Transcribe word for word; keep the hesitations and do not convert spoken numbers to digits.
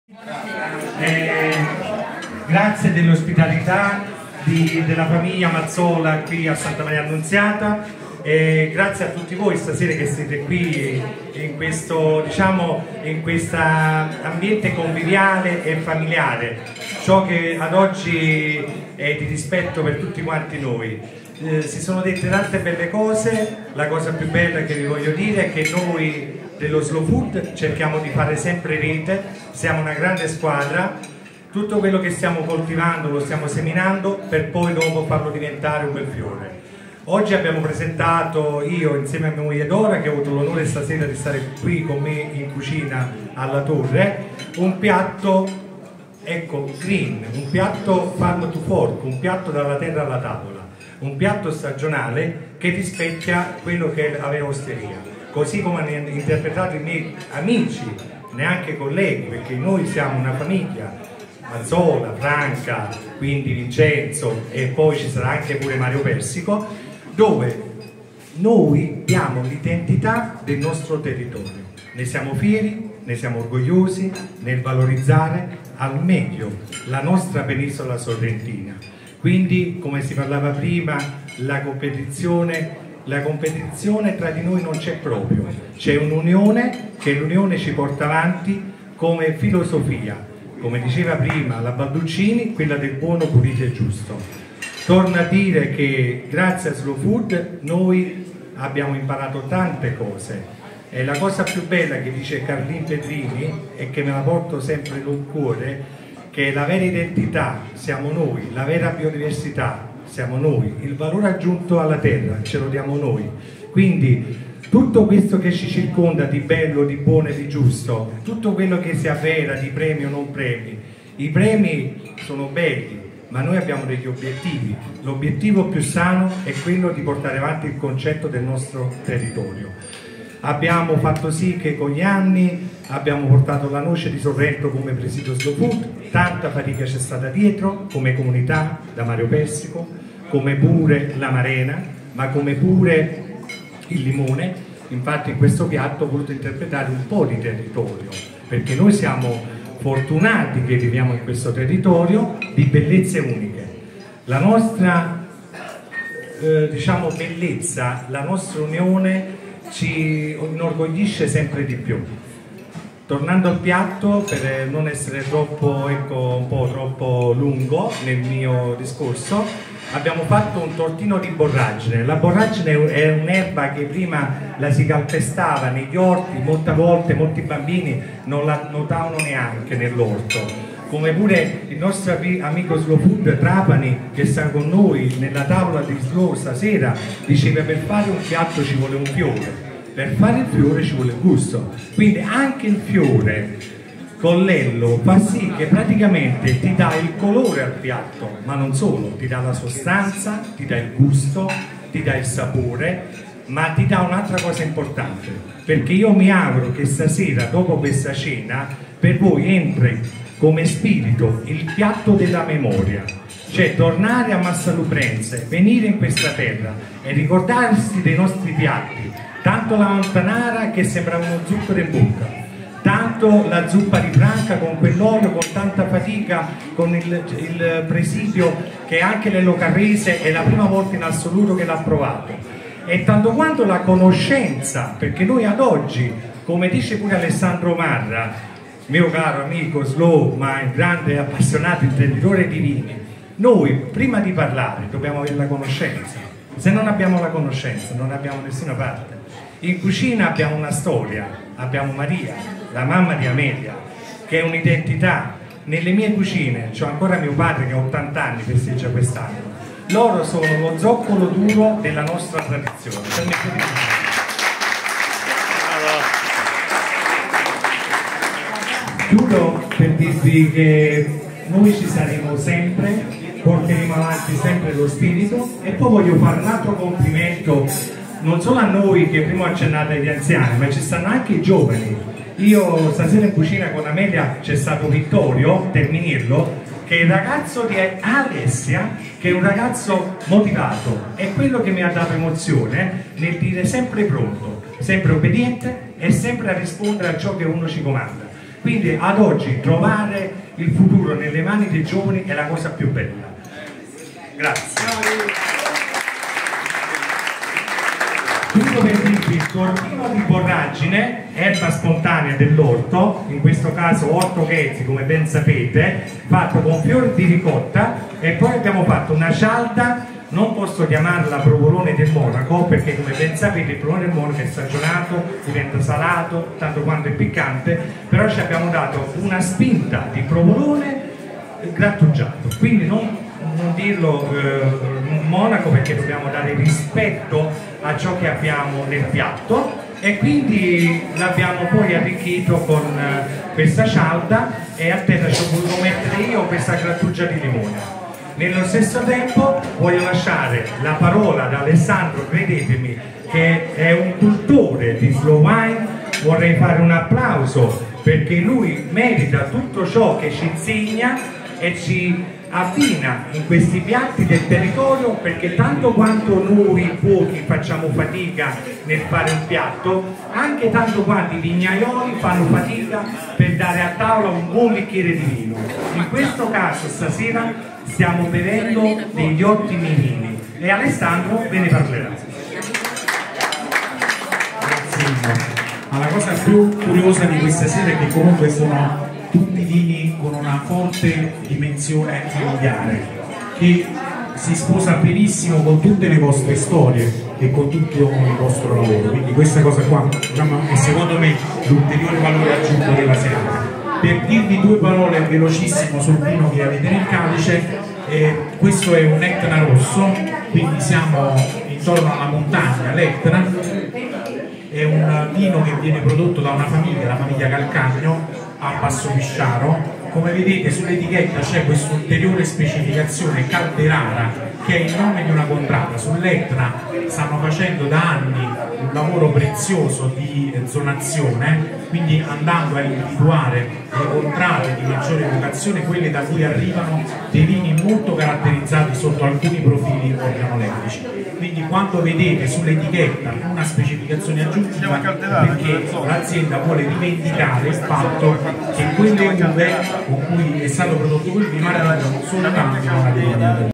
Eh, grazie dell'ospitalità della famiglia Mazzola qui a Santa Maria Annunziata, eh, grazie a tutti voi stasera che siete qui in questo, diciamo, in questo ambiente conviviale e familiare, ciò che ad oggi è di rispetto per tutti quanti noi. Eh, si sono dette tante belle cose, la cosa più bella che vi voglio dire è che noi dello Slow Food cerchiamo di fare sempre rete, siamo una grande squadra, tutto quello che stiamo coltivando lo stiamo seminando per poi dopo farlo diventare un bel fiore. Oggi abbiamo presentato, io insieme a mia moglie Dora, che ho avuto l'onore stasera di stare qui con me in cucina alla Torre, un piatto, ecco, green, un piatto farm to fork, un piatto dalla terra alla tavola, un piatto stagionale che rispecchia quello che è la vera osteria. Così come hanno interpretato i miei amici, neanche colleghi, perché noi siamo una famiglia, Mazzola, Franca, quindi Vincenzo e poi ci sarà anche pure Mario Persico, dove noi diamo l'identità del nostro territorio. Ne siamo fieri, ne siamo orgogliosi nel valorizzare al meglio la nostra penisola sorrentina. Quindi, come si parlava prima, la competizione La competizione tra di noi non c'è proprio, c'è un'unione, che l'unione ci porta avanti come filosofia, come diceva prima la Balduccini, quella del buono, pulito e giusto. Torno a dire che grazie a Slow Food noi abbiamo imparato tante cose e la cosa più bella che dice Carlin Petrini e che me la porto sempre nel cuore, che la vera identità siamo noi, la vera biodiversità siamo noi, il valore aggiunto alla terra ce lo diamo noi. Quindi tutto questo che ci circonda di bello, di buono e di giusto, tutto quello che si avvera di premi o non premi, i premi sono belli, ma noi abbiamo degli obiettivi. L'obiettivo più sano è quello di portare avanti il concetto del nostro territorio. Abbiamo fatto sì che con gli anni abbiamo portato la noce di Sorrento come presidio Slow Food, tanta fatica c'è stata dietro come comunità, da Mario Persico, come pure la Marena, ma come pure il limone. Infatti in questo piatto ho voluto interpretare un po' di territorio, perché noi siamo fortunati che viviamo in questo territorio di bellezze uniche. La nostra eh, diciamo bellezza, la nostra unione ci inorgoglisce sempre di più. Tornando al piatto, per non essere troppo, ecco, un po' troppo lungo nel mio discorso, abbiamo fatto un tortino di borragine. La borragine è un'erba che prima la si calpestava negli orti, molte volte molti bambini non la notavano neanche nell'orto. Come pure il nostro amico Slow Food Trapani, che sta con noi nella tavola di Slow stasera, diceva per fare un piatto ci vuole un fiore. Per fare il fiore ci vuole il gusto, quindi anche il fiore con l'ello fa sì che praticamente ti dà il colore al piatto, ma non solo, ti dà la sostanza, ti dà il gusto, ti dà il sapore, ma ti dà un'altra cosa importante, perché io mi auguro che stasera, dopo questa cena, per voi entri come spirito il piatto della memoria, cioè tornare a Massaluprense, venire in questa terra e ricordarsi dei nostri piatti, tanto la montanara che sembra uno zucchero in bocca, tanto la zuppa di Franca con quell'olio, con tanta fatica, con il, il presidio che anche Lello Carrese è la prima volta in assoluto che l'ha provato, e tanto quanto la conoscenza, perché noi ad oggi, come dice pure Alessandro Marra, mio caro amico Slow, ma un grande appassionato intenditore di vini, noi prima di parlare dobbiamo avere la conoscenza. Se non abbiamo la conoscenza non abbiamo nessuna parte. In cucina abbiamo una storia, abbiamo Maria, la mamma di Amelia, che è un'identità. Nelle mie cucine, c'ho ancora mio padre che ha ottanta anni, festeggia quest'anno. Loro sono lo zoccolo duro della nostra tradizione. Chiudo per dirvi che noi ci saremo sempre, porteremo avanti sempre lo spirito, e poi voglio fare un altro complimento non solo a noi che prima ho accennato agli anziani, ma ci stanno anche i giovani. Io stasera in cucina con Amelia c'è stato Vittorio Terminillo, che è il ragazzo di Alessia, che è un ragazzo motivato, è quello che mi ha dato emozione nel dire sempre pronto, sempre obbediente e sempre a rispondere a ciò che uno ci comanda. Quindi ad oggi trovare il futuro nelle mani dei giovani è la cosa più bella. Grazie. Tutto per dirvi, il tortino di borragine, erba spontanea dell'orto, in questo caso orto Ghezzi come ben sapete, fatto con fiori di ricotta, e poi abbiamo fatto una cialda, non posso chiamarla provolone del Monaco perché come ben sapete il provolone del Monaco è stagionato, diventa salato, tanto quanto è piccante, però ci abbiamo dato una spinta di provolone grattugiato, quindi non non dirlo eh, Monaco perché dobbiamo dare rispetto a ciò che abbiamo nel piatto, e quindi l'abbiamo poi arricchito con eh, questa cialda, e a terra ci ho voluto mettere io questa grattugia di limone. Nello stesso tempo voglio lasciare la parola ad Alessandro, credetemi che è un cultore di slow wine, vorrei fare un applauso perché lui merita tutto ciò che ci insegna e ci abbina in questi piatti del territorio, perché tanto quanto noi cuochi facciamo fatica nel fare un piatto, anche tanto quanto i vignaioli fanno fatica per dare a tavola un buon bicchiere di vino. In questo caso stasera stiamo bevendo degli ottimi vini e Alessandro ve ne parlerà. Grazie. Ma la cosa più curiosa di questa sera è che comunque sono tutti vini con una forte dimensione familiare che si sposa benissimo con tutte le vostre storie e con tutto il vostro lavoro, quindi questa cosa qua, diciamo, è secondo me l'ulteriore valore aggiunto della serata. Per dirvi due parole velocissimo sul vino che avete nel calice, eh, questo è un Etna rosso, quindi siamo intorno alla montagna, l'Etna, è un vino che viene prodotto da una famiglia, la famiglia Calcagno, a Passopisciaro. Come vedete sull'etichetta c'è questa ulteriore specificazione Calderara, che è il nome di una contrada. Sull'Etna stanno facendo da anni un lavoro prezioso di zonazione, quindi andando a individuare le contrade di maggiore vocazione, quelle da cui arrivano dei vini molto caratterizzati sotto alcuni profili organolettici. Quindi quando vedete sull'etichetta una specificazione aggiuntiva, perché l'azienda vuole rivendicare il fatto che quelle uve con cui è stato prodotto quel vino arrivano soltanto da una